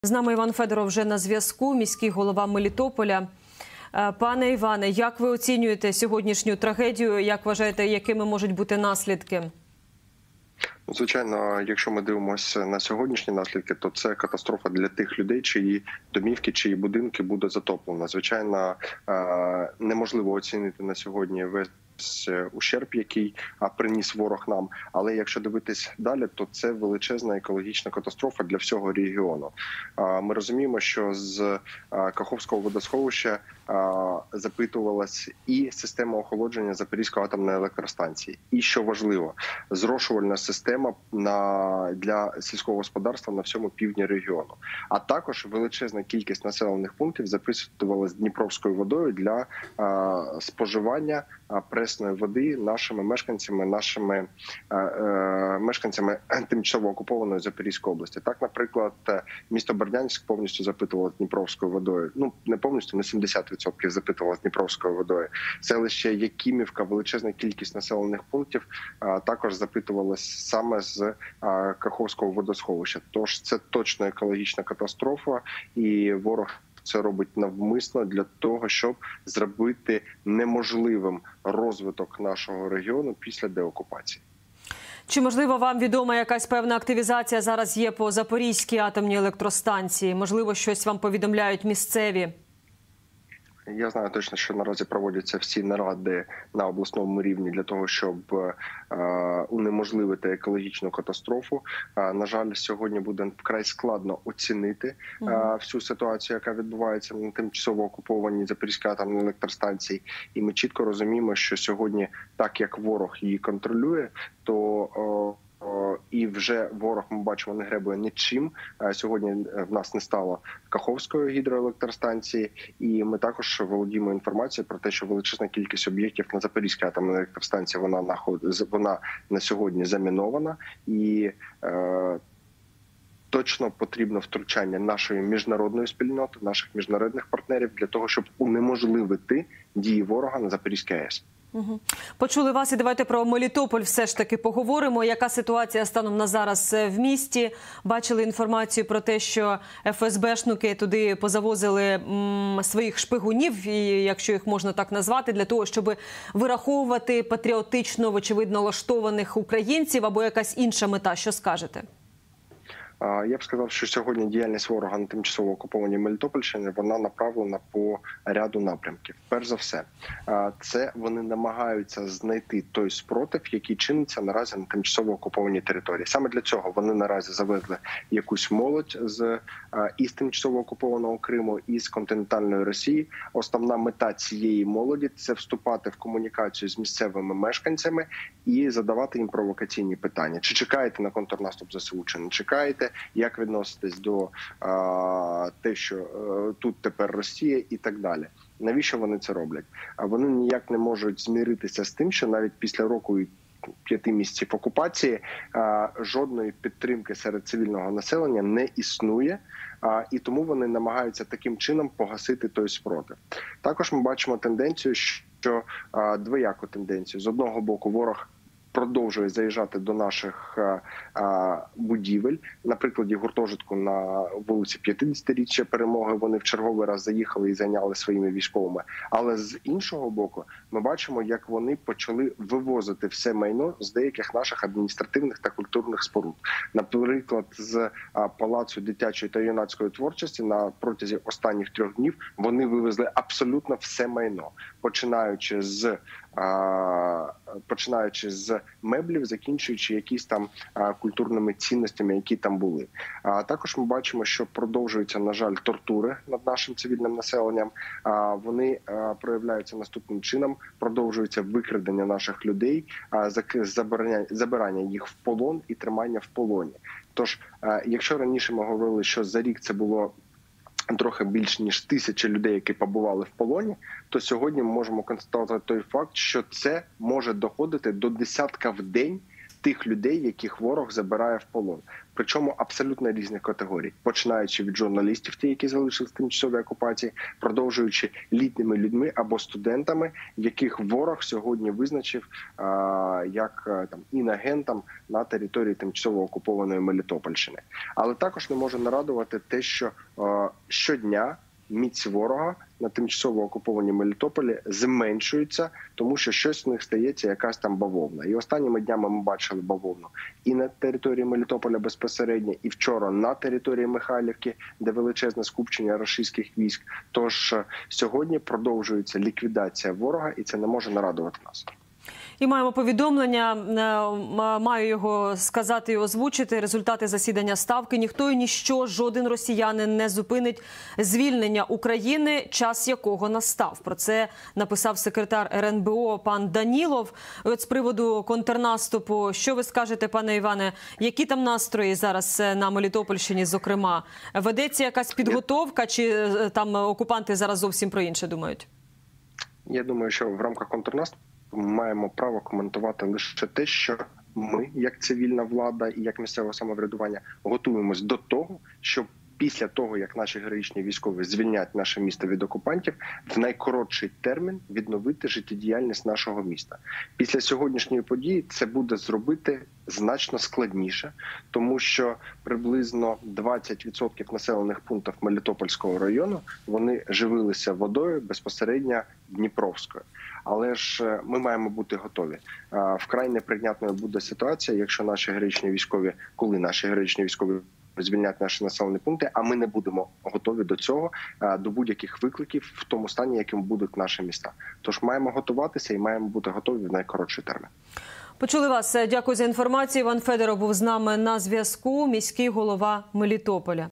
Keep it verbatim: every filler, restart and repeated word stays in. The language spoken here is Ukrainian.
З нами Іван Федоров вже на зв'язку, міський голова Мелітополя. Пане Іване, як ви оцінюєте сьогоднішню трагедію? Як вважаєте, якими можуть бути наслідки? Звичайно, якщо ми дивимося на сьогоднішні наслідки, то це катастрофа для тих людей, чиї домівки, чиї будинки буде затоплено. Звичайно, неможливо оцінити на сьогодні весь ущерб, який приніс ворог нам. Але якщо дивитись далі, то це величезна екологічна катастрофа для всього регіону. Ми розуміємо, що з Каховського водосховища запитувалась і система охолодження Запорізької атомної електростанції. І, що важливо, зрошувальна система на, для сільського господарства на всьому півдні регіону. А також величезна кількість населених пунктів запитувалась Дніпровською водою для а, споживання пресної води нашими мешканцями, нашими а, а, мешканцями тимчасово окупованої Запорізької області. Так, наприклад, місто Бердянськ повністю запитувалось Дніпровською водою. Ну, не повністю, на сімдесят відсотків запитувалось Дніпровською водою. Селище Якимівка, величезна кількість населених пунктів а, також запитувалась саме з а, Каховського водосховища. Тож це точно екологічна катастрофа, і ворог це робить навмисно для того, щоб зробити неможливим розвиток нашого регіону після деокупації. Чи, можливо, вам відома якась певна активізація зараз є по Запорізькій атомній електростанції? Можливо, щось вам повідомляють місцеві? Я знаю точно, що наразі проводяться всі наради на обласному рівні для того, щоб е, унеможливити екологічну катастрофу. Е, на жаль, сьогодні буде вкрай складно оцінити е, всю ситуацію, яка відбувається на тимчасово окупованій Запорізькій атомній електростанції. І ми чітко розуміємо, що сьогодні, так як ворог її контролює, то е, і вже ворог, ми бачимо, не гребує нічим. Сьогодні в нас не стало Каховської гідроелектростанції, і ми також володіємо інформацією про те, що величезна кількість об'єктів на Запорізькій атомній електростанції вона наход... вона на сьогодні замінована, і е... точно потрібно втручання нашої міжнародної спільноти, наших міжнародних партнерів для того, щоб унеможливити дії ворога на Запорізькій АЕС. Угу. Почули вас, і давайте про Мелітополь все ж таки поговоримо. Яка ситуація станом на зараз в місті? Бачили інформацію про те, що еф ес бешники туди позавозили м, своїх шпигунів, і, якщо їх можна так назвати, для того, щоб вираховувати патріотично, вочевидно, налаштованих українців, або якась інша мета. Що скажете? Я б сказав, що сьогодні діяльність ворога на тимчасово окупованій Мелітопольщині, вона направлена по ряду напрямків. Перш за все, це вони намагаються знайти той спротив, який чиниться наразі на тимчасово окупованій території. Саме для цього вони наразі завезли якусь молодь з із тимчасово окупованого Криму, із континентальної Росії. Основна мета цієї молоді – це вступати в комунікацію з місцевими мешканцями і задавати їм провокаційні питання. Чи чекаєте на контрнаступ зе се у, чи не чекаєте? Як відноситись до а, те, що а, тут тепер Росія і так далі. Навіщо вони це роблять? А вони ніяк не можуть зміритися з тим, що навіть після року і п'яти місяців окупації а, жодної підтримки серед цивільного населення не існує, а, і тому вони намагаються таким чином погасити той спротив. Також ми бачимо тенденцію, що а, двояку тенденцію. З одного боку ворог продовжує заїжджати до наших а, а, будівель. На прикладі гуртожитку на вулиці п'ятдесятиріччя Перемоги вони в черговий раз заїхали і зайняли своїми військовими. Але з іншого боку, ми бачимо, як вони почали вивозити все майно з деяких наших адміністративних та культурних споруд. Наприклад, з а, Палацу дитячої та юнацької творчості на протязі останніх трьох днів вони вивезли абсолютно все майно, починаючи з а, починаючи з меблів, закінчуючи якісь там а, культурними цінностями, які там були. А також ми бачимо, що продовжуються, на жаль, тортури над нашим цивільним населенням. А, вони а, проявляються наступним чином, продовжується викрадення наших людей, а, забирання, забирання їх в полон і тримання в полоні. Тож, а, якщо раніше ми говорили, що за рік це було трохи більш ніж тисячі людей, які побували в полоні, то сьогодні ми можемо констатувати той факт, що це може доходити до десятка в день тих людей, яких ворог забирає в полон. Причому абсолютно різних категорій, починаючи від журналістів, ті, які залишились в тимчасовій окупації, продовжуючи літніми людьми або студентами, яких ворог сьогодні визначив а, як там інагентам на території тимчасово окупованої Мелітопольщини. Але також не може нарадувати те, що а, щодня міць ворога на тимчасово окупованій Мелітополі зменшується, тому що щось в них стається, якась там бавовна. І останніми днями ми бачили бавовну і на території Мелітополя безпосередньо, і вчора на території Михайлівки, де величезне скупчення російських військ. Тож сьогодні продовжується ліквідація ворога, і це не може нарадувати нас. І маємо повідомлення, маю його сказати і озвучити. Результати засідання Ставки. Ніхто і ніщо, жоден росіянин не зупинить звільнення України, час якого настав. Про це написав секретар ер ен бе о пан Данілов. І от з приводу контрнаступу, що ви скажете, пане Іване, які там настрої зараз на Мелітопольщині, зокрема? Ведеться якась підготовка, чи там окупанти зараз зовсім про інше думають? Я думаю, що в рамках контрнаступу ми маємо право коментувати лише те, що ми, як цивільна влада і як місцеве самоврядування, готуємось до того, щоб після того, як наші героїчні військові звільнять наше місто від окупантів, в найкоротший термін відновити життєдіяльність нашого міста. Після сьогоднішньої події це буде зробити значно складніше, тому що приблизно двадцять відсотків населених пунктів Мелітопольського району, вони живилися водою безпосередньо Дніпровською. Але ж ми маємо бути готові. Вкрай неприйнятною буде ситуація, якщо наші героїчні військові, коли наші героїчні військові звільнять наші населені пункти, а ми не будемо готові до цього, до будь-яких викликів в тому стані, яким будуть наші міста. Тож маємо готуватися і маємо бути готові в найкоротший термін. Почули вас. Дякую за інформацію. Іван Федоров був з нами на зв'язку, міський голова Мелітополя.